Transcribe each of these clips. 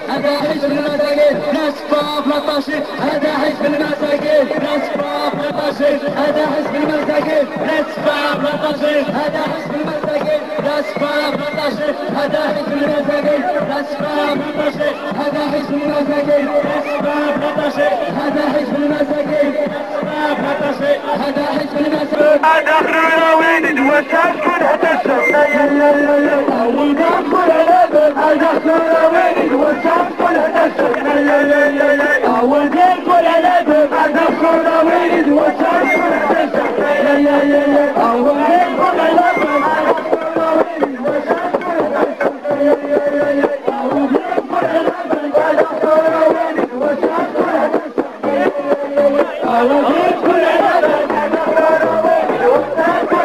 هذا حزب المساكين ناس شباب لا طاشين، هذا حزب المساكين ناس شباب لا طاشين، هذا حزب المساكين ناس شباب لا طاشين، هذا حزب المساكين ناس شباب لا طاشين، هذا حزب المساكين ناس شباب لا طاشين، هذا حزب المساكين ناس شباب لا طاشين، هذا حزب المساكين ناس شباب لا طاشين، هذا حزب المساكين. هذا اخرنا وين وشاش كل هتشرب يا يا يا يا والقفل الابد، هذا اخرنا وين وشاش كل هتشرب يا يا يا يا والقفل الابد، هذا اخرنا وين وشاش كل هتشرب يا يا يا يا والقفل الابد، هذا اخرنا وين وشاش كل هتشرب يا يا يا يا والقفل الابد، هذا اخرنا وين وشاش كل هتشرب يا يا يا يا والقفل الابد، هذا اخرنا وين وشاش كل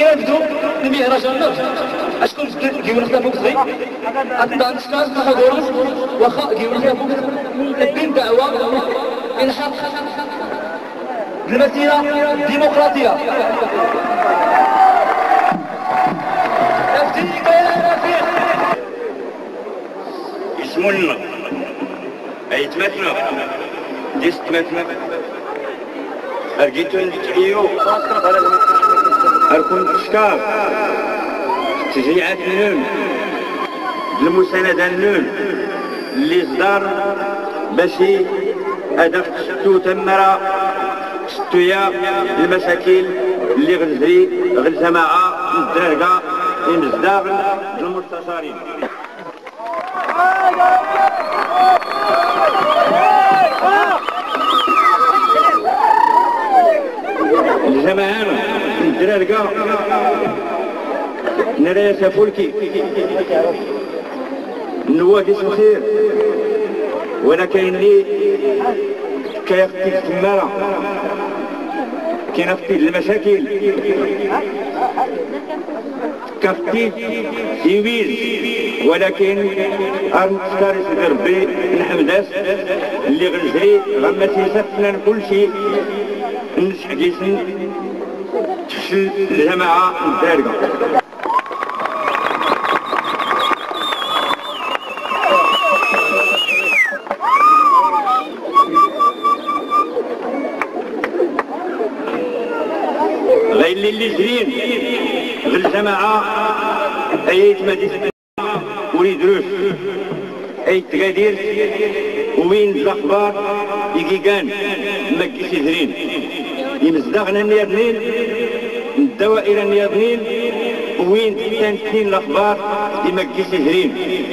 يبدو المهرجان اشكون كيقول لك فوق صغير عندنا نشكر حضورهم واخا كيقول لك فوق ملبين دعوه الحق المسيره الديمقراطيه تفتيك يا رفيق يسمونا اي تمثلنا ديس تمثلنا ارجيتو نتحيو اركون تشكار تشجيعات النون المساندة النون اللي صدار باش هدف شتو تمرة شتو يا المشاكل اللي غنزري غنجماعة الدرقة المزداغل المستشارين الجماعة الدرارقة نرى سافولكي النواكس الخير وانا كاين لي كيغطي التمارة كيغطي المشاكل كيغطي يويل ولكن غنختار ربي نحمداس اللي غنجري غما تيسفنا كل شيء نشحقيسن تفشل الجماعة الدارقة غير اللي جرين غير الجماعة ايت مدينة وليدروس ايت تقادير وين الاخبار يقيقان مكيش يزرين يمزدغنا النياضنين الدوائر النياضنين وين تنتين الاخبار يمكيش يزرين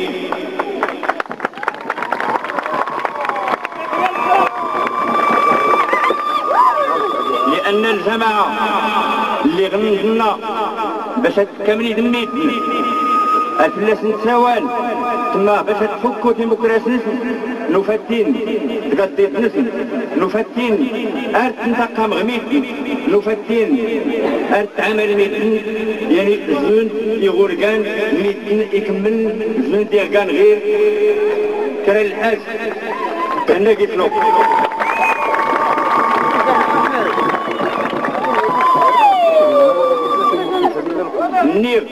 لان الجماعه اللي غنضنا باش تكملي دميتنا الفلاس نتساوال تما باش تفكوا ديمقراطية نفتين تقضيت نسل نفتين ارت نتقى مغميت نفتين ارت عمل ميتن يعني زون يغورقان ميتن يكمل زون ديالكان غير كرا الحاج كنا قلتلو النير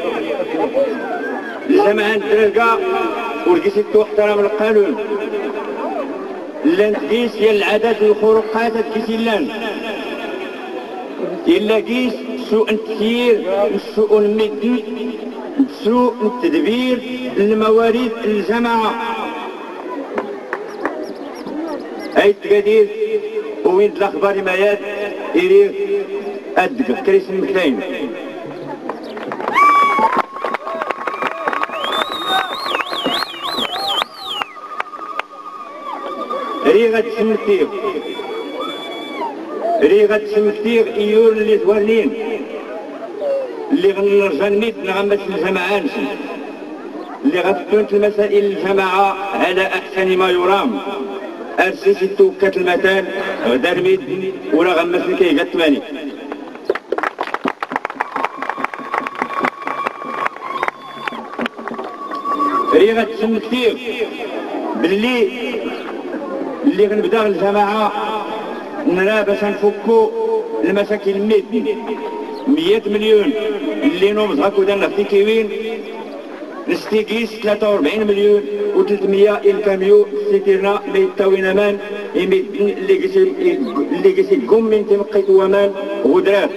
الجماعة الدرقة ولقيت احترام القانون لان تقيس يا العدد الخروقات تقيس لان إلا قيس سوء التسيير سوء المدن سوء التدبير الموارد الجماعة أي التقادير وين الأخبار مايات يريد أدق كريس المكتين ريغة سمكتير إيور اللي ثوانين اللي غنرجع نميت نغمس الجماعة اللي غتكون المسائل الجماعة على أحسن ما يرام أرسيسي توكات المثال غدا رميد ولا غمس الكيكة الثماني ريغة سمكتير باللي اللي غنبدا الجماعة نرى باش نفكو المشاكل 100 مليون اللي نومز هاكو دارنا في كيوين نستيقيس 43 مليون و300 الكاميو ستيرنا بيتاوينا مان اللي قيسي قم من تمقيت ومان غدرات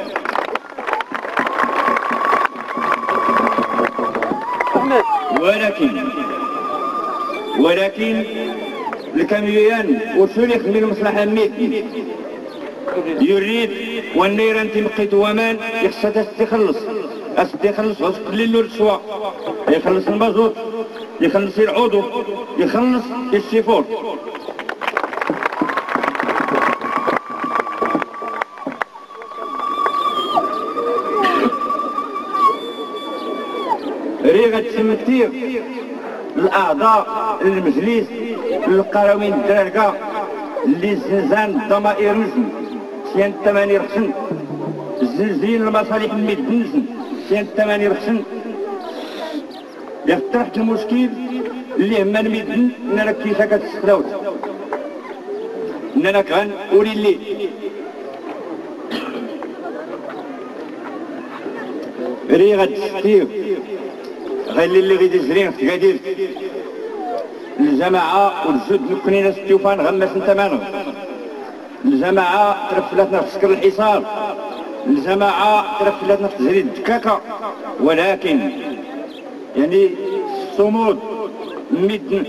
ولكن الكاميويان وثلث من المصلحة يريد والنيران تمقيت ومان يخصها تخلص وتقلل له السواق يخلص المازوت يخلص العضو يخلص السيفور ريغة سمتير الأعضاء المجلس القرويين الدرارقة اللي زنزان الضمائر نزل سيان الثماني رخصن زلزين المصالح المدنسن سنة 58 يفتحت المشكل اللي هما المدن اننا كيفا كتستخداوت اننا كنقولي اللي ري غتستير غير اللي غيدي زرين في كادير الجماعة والجود نكونينا ستيوفان غمس نتمانغ الجماعة ترفلاتنا في سكر الحصار الجماعة ترفلاتنا في تجريد الدكاكة ولكن يعني الصمود مدن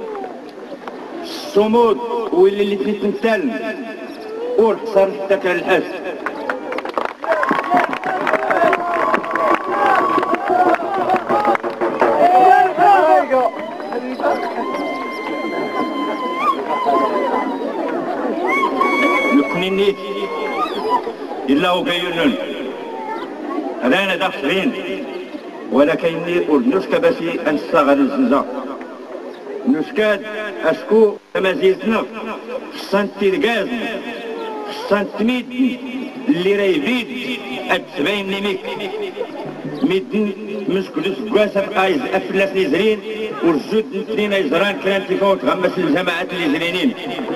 الصمود واللي تنتال والحصار حتى كان الحاج نكونيني إلا هو قيلون رانا داخلين ولكن نسكا باش نستغل الزنزة نسكاد أشكو تمازيتنا خصنتي الغاز خصنتميد اللي راهي بيد أتبين ليميك ميدن مسكدوس كواسا بقايز أفلاس لي زرين والجود نتنين يزران كان تفوت غمس الجماعات اللي زرينين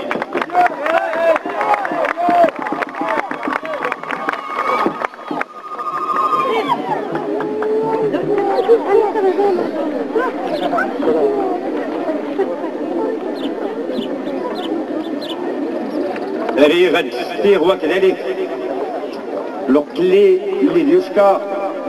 ري غد ستيغ وكذلك الوقت اللي ديوشكا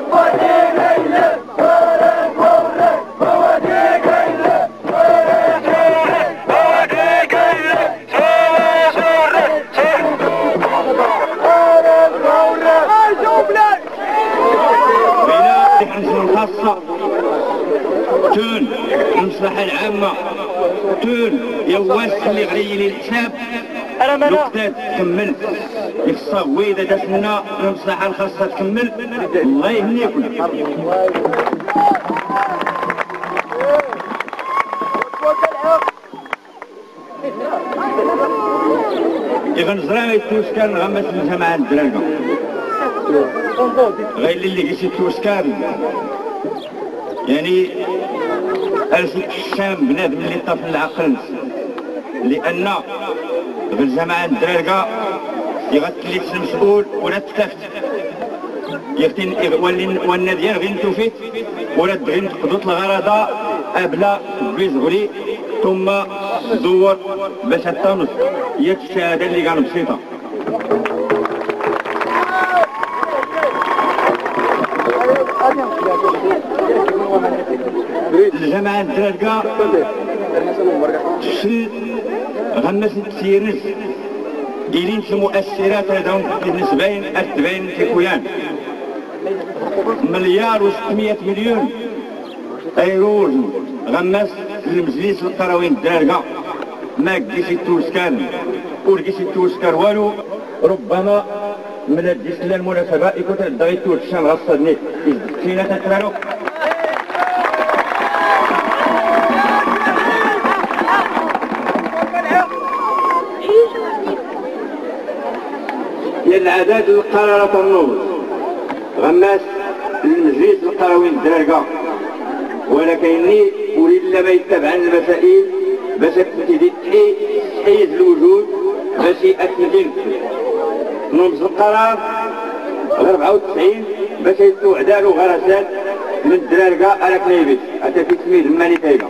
الخاصة تون المصلحة العامة تون يواس اللي غيلي الحساب الوقتات تكمل يخصها ويدا داسنا المصلحة الخاصة تكمل الله يهنيكم يغنزرا يتوسكان غمس الجماعة الدراجة غير اللي قيس يتوسكان يعني أرسل الشام بنادم اللي طفل العقل لأن في الجماعة الدراجة يغتلي المسؤول ولا تفتفت يختين والناديان غين توفيت ولا غين تقضوط الغرضة أبلا بيزغلي ثم دور باش التونس هي الشهادة اللي كانوا بسيطة الجماعة الدراجة تشل غمس تسيرنس إلين المؤثرات هذون بالنسبين أتبين في كويان مليار و600 مليون أيروز غمس المجلس القرويين الدراجة ما قديش التوسكان ورقيش التوسكان والو ربما من الديس المناسبة يكون الدغيتو الشام غصدني فينا تترارو العدد القرارات النوض غماس المجلس القروي الدراجة ولكني أريد لما يتبع المسائل باش تبتدي تحيز الوجود باش يأكد نوض القرار 94 باش يتو عدالو غرسات من الدراجة على كنيبيش حتى في تسميد الماني تايبة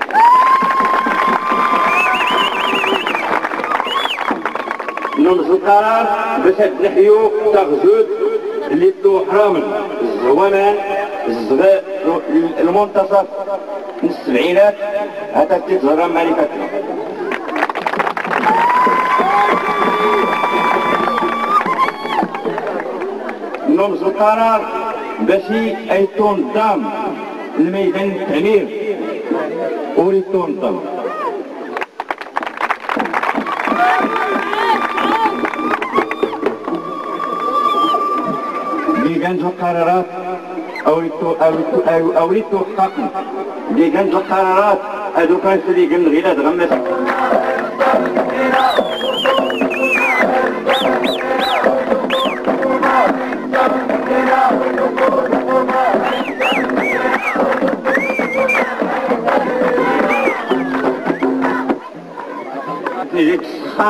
نمز القرار باش نحيو تغزوت اللي تو حرامل الزوامان المنتصف من السبعينات حتى تتزرم ملكتنا نمز القرار باش يتون دام الميدان التعمير وريتون دام لجنز القرارات أو للتحقق لجنز القرارات هذو كان في لجن غلاد غمس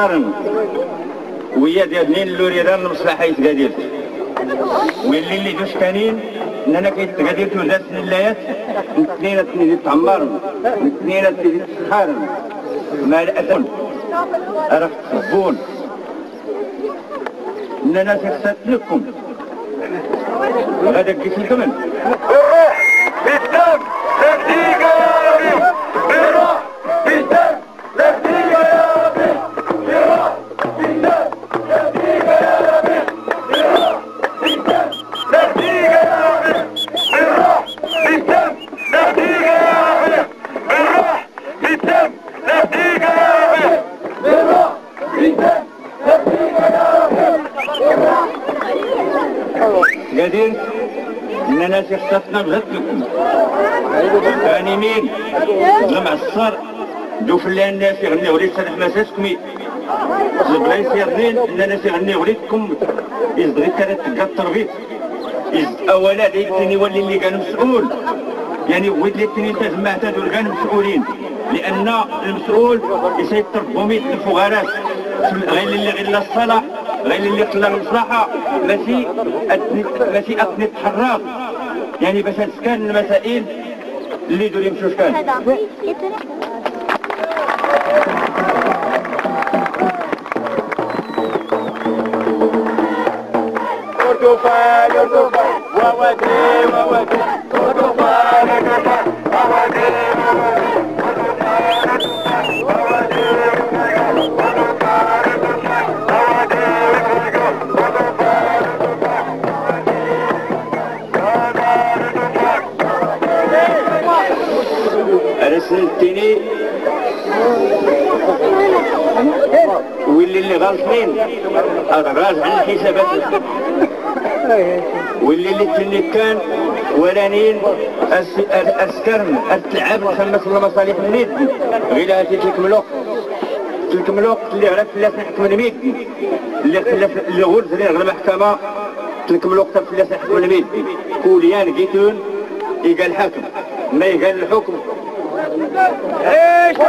تحمرن ويا ديال نين اللوريدان المصلحة يتقادير واللي دوش كانين اننا كيتقادير تودات اللايات اثنين يتعمرن اثنين يتسخرن ما الأثن راح تصبون اننا تخسات لكم هذا قلت لكم بالروح بالدم نفديك يا ربي بالروح بالدم نفديك يا ربي بالروح بالدم نفديك يا ربي بالروح بالدم نفديك يا ربي بالروح بالدم نفديك يا ربي بالروح بالدم نفديك يا ربي بالروح بالدم نفديك يا ربي قادر اننا شخصتنا بغت لكم ثاني مين المعصر دو فلان الناس يغني وليد صالح مساسكمي البلايص يغنين اننا يغني وليدكم يزدغي كانت تقطر بيت اولا ديتني يولي اللي كان مسؤول يعني ولد لي تجمع هادو كانوا مسؤولين لان المسؤول يسيطر بميت الفقراء غير الصلاح غير اللي قلنا المصلحة ماشي أثني تحرك يعني باش تسكان المسائل اللي يدور يمشوا شكان كردفان كردفان وودي وودي كردفان كردفان وودي رسلتني واللي غلطين راجع الحسابات واللي كان ولانين اسكرم التلعب خمس المصالح النيد غير هاتي تلك ملوك اللي غلط فلاس نحكم الميد اللي غرز اللي غير المحكمة تلك ملوك فلاس نحكم الميد كوليان جيتون يقال الحاكم ما يقال الحكم ايش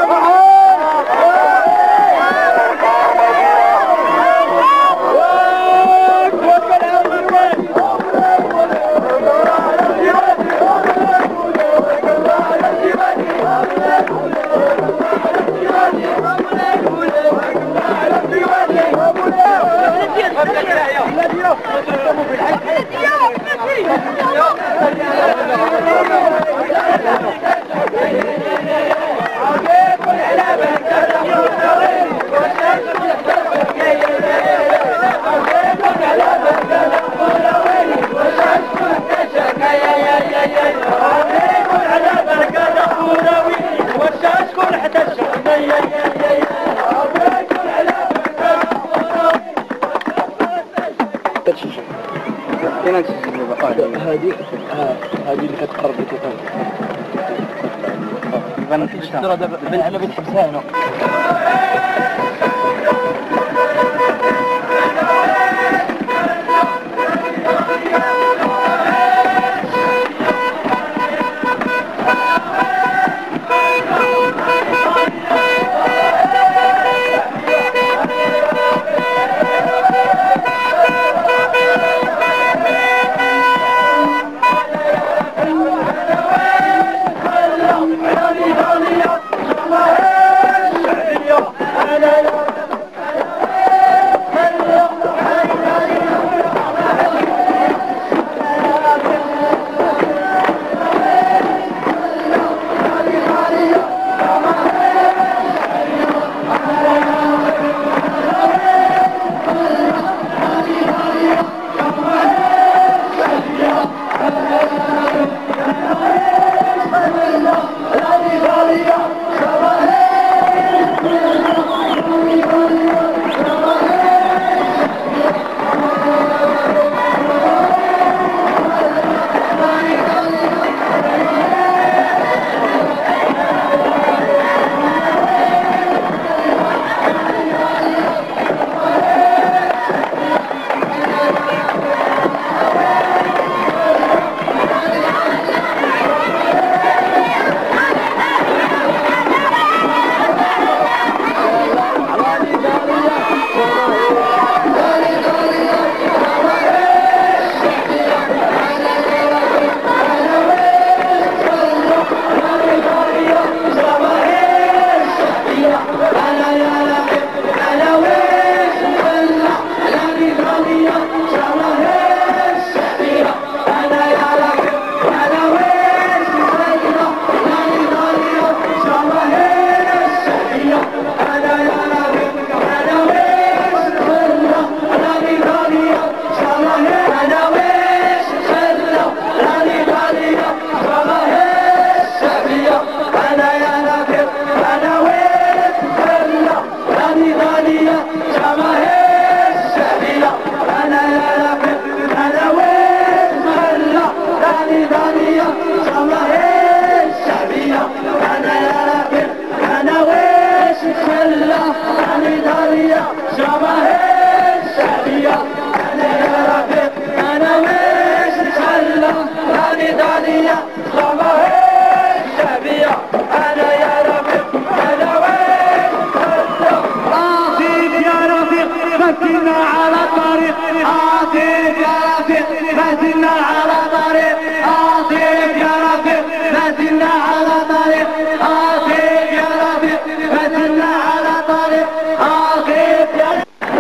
هذه اللي كتقرب لك بن انا بنحبسها هنا أنا على طريق عظيم يا رفيق ما زلنا على طريق عظيم يا رفيق ما زلنا على طريق عظيم يا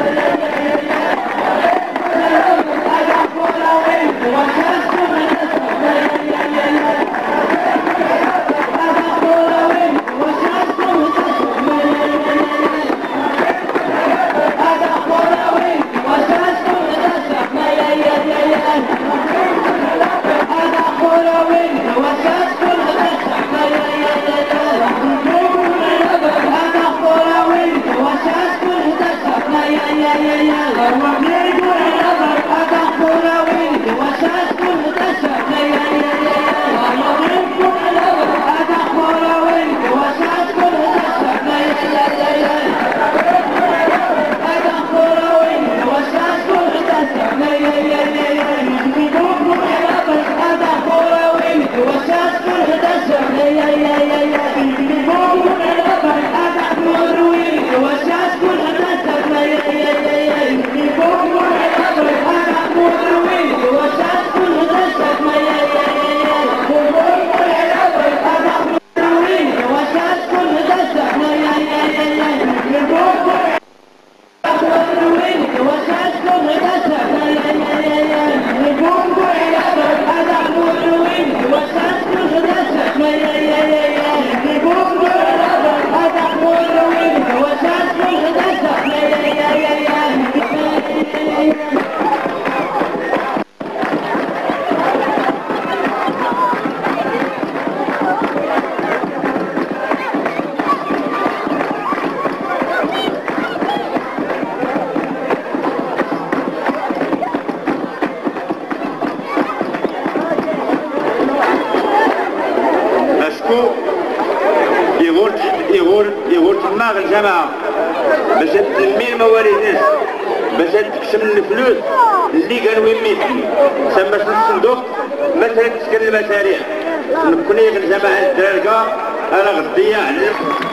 يقول تما الجماعة باش تنمي الموارد الناس باش تكشم الفلوس اللي كانوا يميتهم تما الصندوق مثلا تسكن المشاريع نكوني الجماعة الدرارقة انا غدية على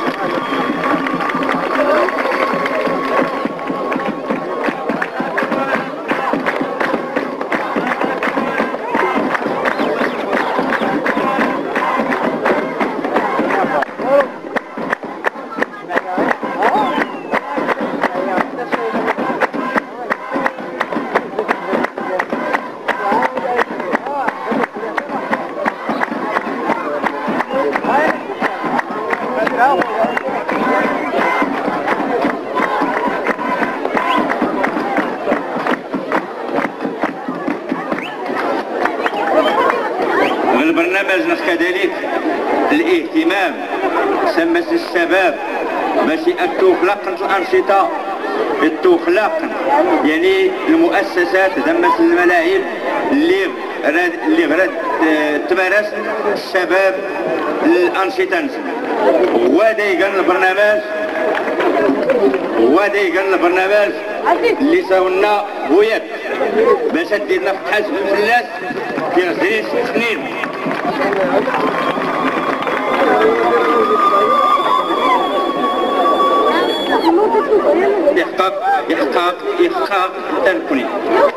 البرنامج كذلك الاهتمام سمت الشباب باش يأكدوا خلق الأنشطة التخلق يعني المؤسسات دمت الملاعب اللي غرد تمارس الشباب الأنشطة ودايقن البرنامج اللي ساونا بويات باش ديرنا في حزب الفلاس في 6 سنين إحقاق تنكني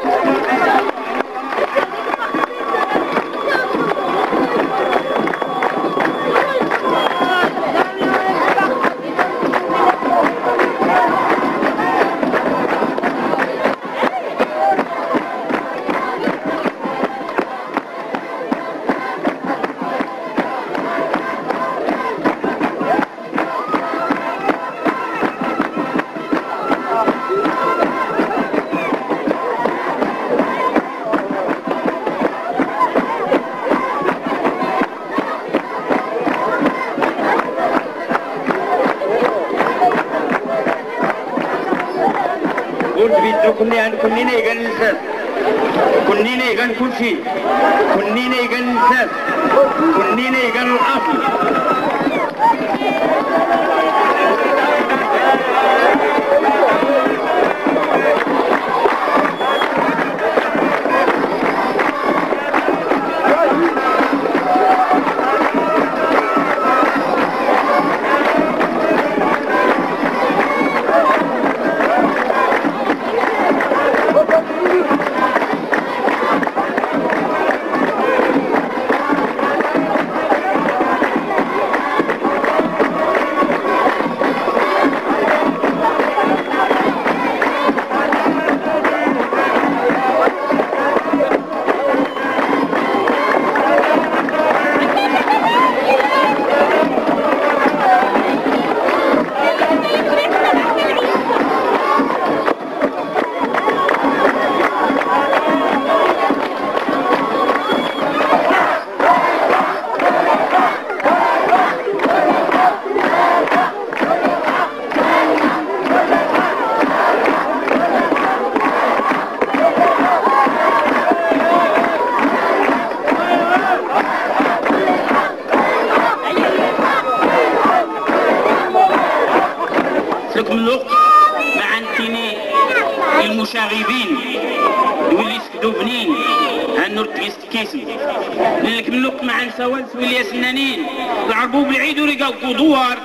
كنينا يقال الناس كنينا يقال كل شيء كنينا يقال الناس كنينا يقال الأصل الوقت مع انتني المشاغبين يولي سكدو بنين هالنور تقيست كيسم لك من الوقت مع نسوان سويليا سنانين العربوب العيد ورقا قدوار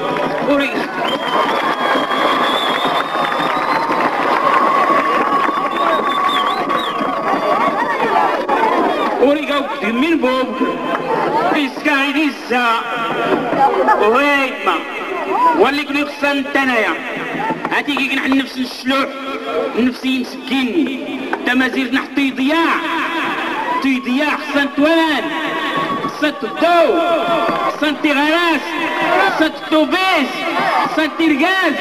ورقا من بوب إسكاي ديسا وهيدما واللي كنو يخصان تنايا هاتي كي نحن نفس الشلوح نفسي مسكين تمازير نحطي ضياع خصان توان خصان الضو خصان تيغاراس خصان الطوبيس خصان تيرقاز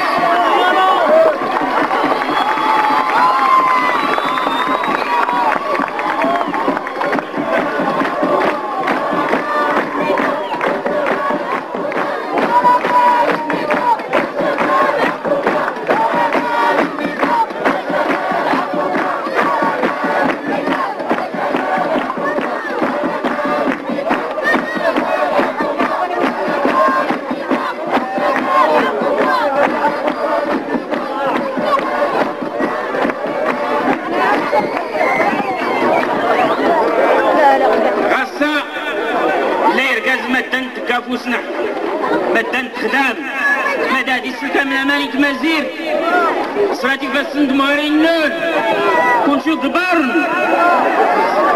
كافوسنا مدان خدام مدادي سلكة من أماني مزير صراتي فاسند مهرين نون كون شو كبرن